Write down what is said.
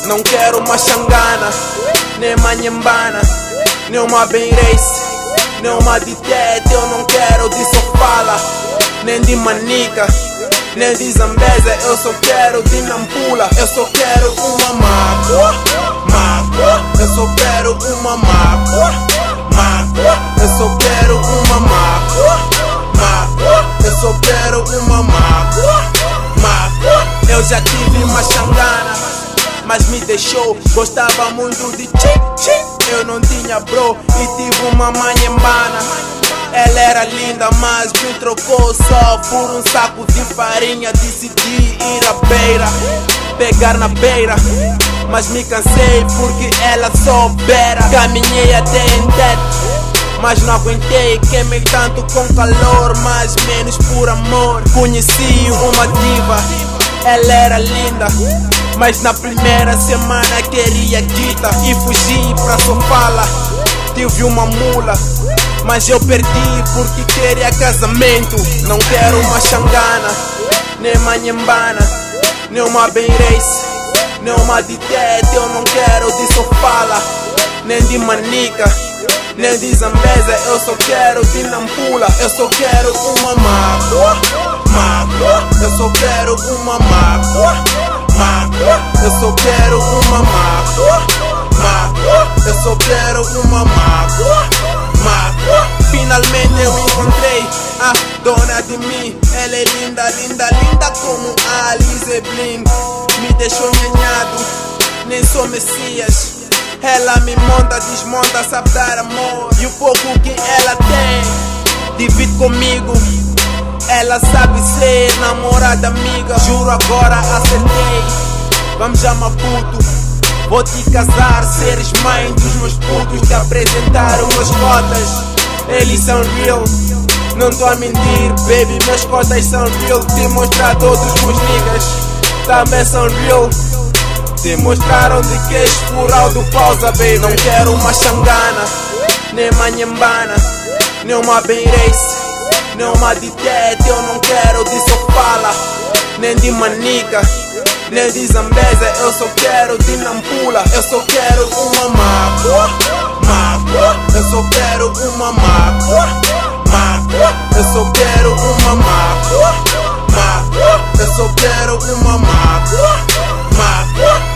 Não quero uma xangana, nem uma nhambana, nem uma bem race, nem uma de tete. Eu não quero de sofala, nem de manica, nem de zambeza. Eu só quero de nampula. Eu só quero uma mágoa, mágoa. Eu só quero uma mágoa, mágoa. Eu só quero uma mágoa, mágoa. Eu só quero uma mágoa, mágoa. Eu já tive uma xangana, mas me deixou. Gostava muito de chick. Eu não tinha bro e tive uma manhambana. Ela era linda, mas me trocou só por um saco de farinha. Decidi ir à beira, pegar na beira, mas me cansei porque ela só beira. Caminhei até em teto, mas não aguentei. Queimei tanto com calor, mas menos por amor. Conheci uma diva, ela era linda, mas na primeira semana queria quita e fugi pra sofala. Tive uma mula, mas eu perdi porque queria casamento. Não quero uma xangana, nem uma nhambana, nem uma bem race, nem uma de tete. Eu não quero de sofala, nem de manica, nem de zambeza. Eu só quero de nampula. Eu só quero uma mágoa, mágoa. Eu só quero uma mágoa, mágoa. Eu só quero uma mágoa, mágoa. Eu só quero uma mágoa, mágoa. Finalmente eu encontrei a dona de mim. Ela é linda, linda, linda como a Alize Bling. Me deixou enganhado, nem sou Messias. Ela me monta, desmonta, sabe dar amor. E o pouco que ela tem, divide comigo. Ela sabe ser namorada amiga. Juro agora acertei, vamos já Maputo. Vou te casar, seres mãe dos meus putos. Te apresentaram meus cotas, eles são real. Não tô a mentir, baby, meus cotas são real. Te mostrar todos os meus niggas, também são real. Te mostraram de que és fural do pausa, baby. Não quero uma xangana, nem uma nhambana, nem uma bem race, nem uma de tete. Eu não quero de sofala, nem de manica, nem de zambeza. Eu só quero de nampula. Eu só quero uma mágoa, mágoa. Eu só quero uma mágoa, mágoa. Eu só quero uma mágoa, mágoa. Eu só quero uma mágoa, mágoa.